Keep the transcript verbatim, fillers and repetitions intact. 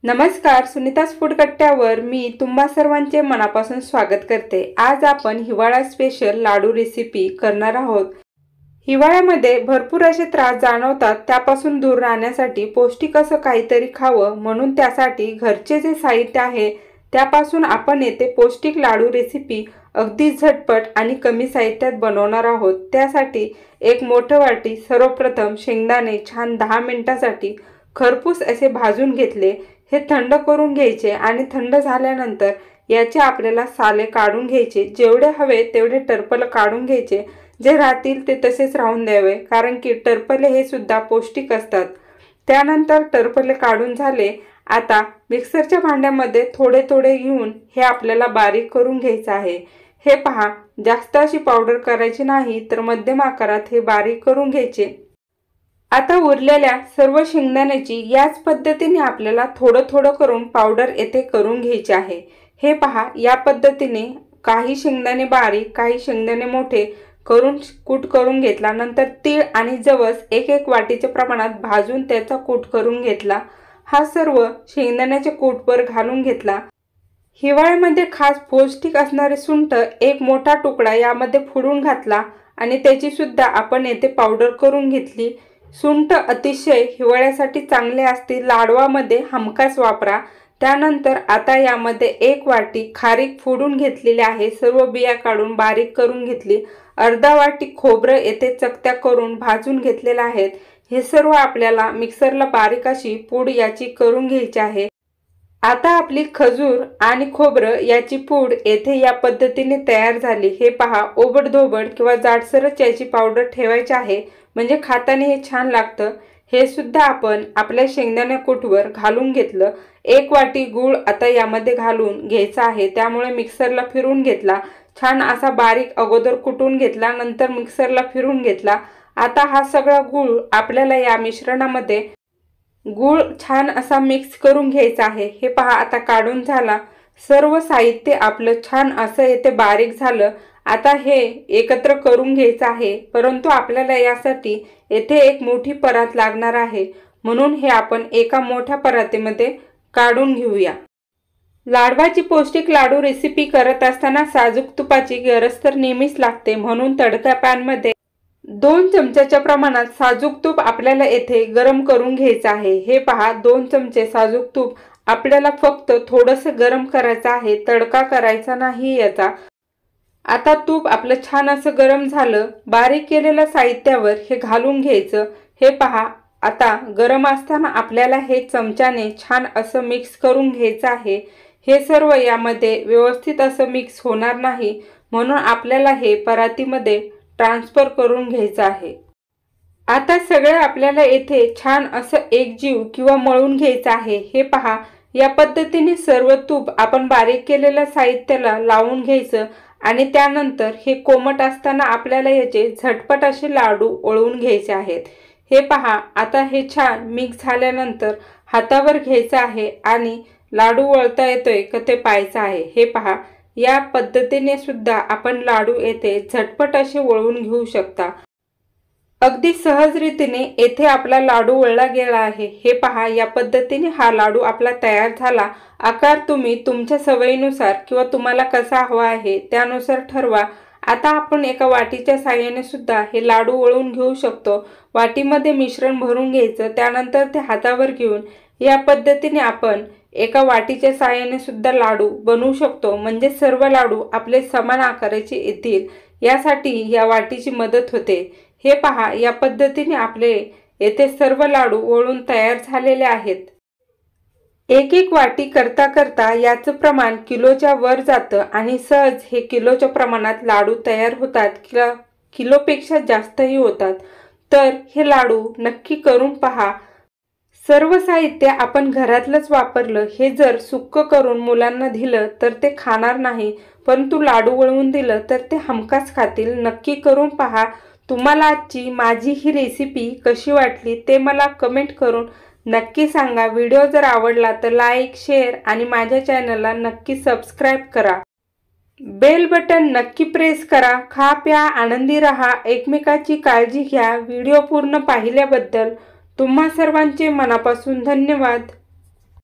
नमस्कार, सुनीता's फूड कट्ट्यावर मी तुम्हा सर्वांचे मनापासून स्वागत करते। आज आपण हिवाळा स्पेशल लाडू रेसिपी करणार आहोत। हिवाळ्यामध्ये भरपूर असे त्रास जाणवतात, त्यापासून दूर राहण्यासाठी पौष्टिक असं काहीतरी खावं म्हणून त्यासाठी घरचे जे साहित्य आहे त्यापासून आपण येथे पौष्टिक लाडू रेसिपी अगदी झटपट आणि कमी साहित्यात बनवणार आहोत। त्यासाठी एक मोठं वाटी सर्वप्रथम शेंगदाणे छान दहा मिनिटांसाठी खरपूस असे भाजून घेतले। हे थंड करून घ्यायचे आणि थंड झाल्यानंतर याचे आपल्याला साले काढून घ्यायचे। जेवढे हवे तेवढे टरफल काढून घ्यायचे, जे राहतील ते तसेच राहून द्यावे, कारण की टरफले हे सुद्धा पौष्टिक असतात। त्यानंतर टरफले काढून झाले, आता मिक्सरच्या भांड्यामध्ये थोडे थोडे घेऊन हे आपल्याला बारीक करून घ्यायचे आहे। हे पहा, जास्त अशी पावडर करायची नाही, तर मध्यम आकारात हे बारीक करून घ्यायचे। आता उरलेल्या सर्व शेंगदाण्याची याच पद्धतीने आपल्याला थोडं थोडं करून पावडर येथे करून घ्यायचे आहे। हे पहा, या पद्धतीने काही शेंगदाणे बारीक काही शेंगदाणे मोठे करून कूट करून घेतला। नंतर तीळ आणि जवस एक एक वाटीच्या प्रमाणात भाजून त्याचा कूट करून घेतला। हा सर्व शेंगदाण्याच्या कूटवर घालून घेतला। हिवाळ्यामध्ये खास पौष्टिक असणारे सुंठ एक मोठा तुकडा यामध्ये फोडून घातला आणि त्याची सुद्धा आपण येथे पावडर करून घेतली। सुंठ अतिशय हिवाळ्यासाठी चांगले असते, लाडवामध्ये हमखास वापरा। त्यानंतर आता यामध्ये एक वाटी खारीक फोडून घेतलेली आहे, सर्व बिया काढून बारीक करून घेतली। अर्धा वाटी खोबरं येथे चकत्या करून भाजून घेतलेले आहेत। हे सर्व आपल्याला मिक्सरला बारीक अशी पूड याची करून घ्यायची आहे। आता आपली खजूर आणि खोबरं याची पूड येथे या पद्धतीने तयार झाली। हे पहा, ओबडधोबड किंवा जाडसरच याची पावडर ठेवायची आहे, म्हणजे खाताना हे छान लागतं। हे सुद्धा आपण आपल्या शेंगदाणा कूटवर घालून घेतलं। एक वाटी गूळ आता यामध्ये घालून घ्यायचा आहे, त्यामुळे मिक्सरला फिरून घेतला। छान असा बारीक अगोदर कुटून घेतला, नंतर मिक्सरला फिरून घेतला। आता हा सगळा गूळ आपल्याला या मिश्रणामध्ये गूळ छान असा मिक्स करून घ्यायचा आहे। हे पहा, आता काढून झाला। सर्व साहित्य आपलं छान असं येथे बारीक झालं। आता हे एकत्र करून घ्यायचं आहे, परंतु आपल्याला यासाठी येथे एक मोठी परात लागणार आहे, म्हणून हे आपण एका मोठ्या परातीमध्ये काढून घेऊया। लाडवाची पौष्टिक लाडू रेसिपी करत असताना साजूक तुपाची गरज तर नेहमीच लागते, म्हणून तडका पॅनमध्ये दोन चमच्याच्या प्रमाणात साजूक तूप आपल्याला येथे गरम करून घ्यायचं आहे। हे पहा, दोन चमचे साजूक तूप आपल्याला फक्त थोडंसं गरम करायचं आहे, तडका करायचा नाही याचा। आता तूप आपलं छान असं गरम झालं, बारीक केलेल्या साहित्यावर हे घालून घ्यायचं। हे पहा, आता गरम असताना आपल्याला हे चमच्याने छान असं मिक्स करून घ्यायचं आहे। हे सर्व यामध्ये व्यवस्थित असं मिक्स होणार नाही, म्हणून आपल्याला हे परातीमध्ये ट्रान्सफर करून घ्यायचं आहे। आता सगळे आपल्याला येथे छान असं एकजीव किंवा मळून घ्यायचं आहे। हे पहा, या पद्धतीने सर्व तूप आपण बारीक केलेल्या साहित्याला लावून घ्यायचं आणि त्यानंतर हे कोमट असताना आपल्याला याचे झटपट असे लाडू वळवून घ्यायचे आहेत। हे पहा, आता हे छान मिक्स झाल्यानंतर हातावर घ्यायचं आहे आणि लाडू वळता येतोय का ते पाहायचं आहे। हे पहा, या पद्धतीने सुद्धा आपण लाडू येथे झटपट असे वळवून घेऊ शकता। अगदी सहज रीतीने येथे आपला लाडू वळला गेला आहे। हे पहा, या पद्धतीने हा लाडू आपला तयार झाला। आकार तुम्ही तुमच्या सवयीनुसार किंवा तुम्हाला कसा हवा आहे त्यानुसार ठरवा। आता आपण एका वाटीच्या साहाय्याने सुद्धा हे लाडू वळवून घेऊ शकतो। वाटीमध्ये मिश्रण भरून घ्यायचं, त्यानंतर ते हातावर घेऊन या पद्धतीने आपण एका वाटीच्या साहाय्याने सुद्धा लाडू बनवू शकतो, म्हणजे सर्व लाडू आपले समान आकाराचे येतील, यासाठी या वाटीची मदत होते। हे पहा, या पद्धतीने आपले येथे सर्व लाडू वळून तयार झालेले आहेत। एक एक वाटी करता करता याचं प्रमाण किलोच्या वर जातं आणि सहज हे किलोच्या प्रमाणात लाडू तयार होतात किंवा किलोपेक्षा जास्तही होतात। तर हे लाडू नक्की करून पहा। सर्व साहित्य आपण घरातलंच वापरलं। हे जर सुक्क करून मुलांना दिलं तर ते खाणार नाही, परंतु लाडू वळवून दिलं तर ते हमखास खातील। नक्की करून पहा। तुम्हाला आजची माझी ही रेसिपी कशी वाटली ते मला कमेंट करून नक्की सांगा। व्हिडिओ जर आवडला तर लाईक, शेअर आणि माझ्या चॅनलला नक्की सबस्क्राईब करा। बेल बटन नक्की प्रेस करा। खा प्या आनंदी रहा, एकमेकाची काळजी घ्या। व्हिडिओ पूर्ण पाहिल्याबद्दल तुम्हा सर्वांचे मनापासून धन्यवाद।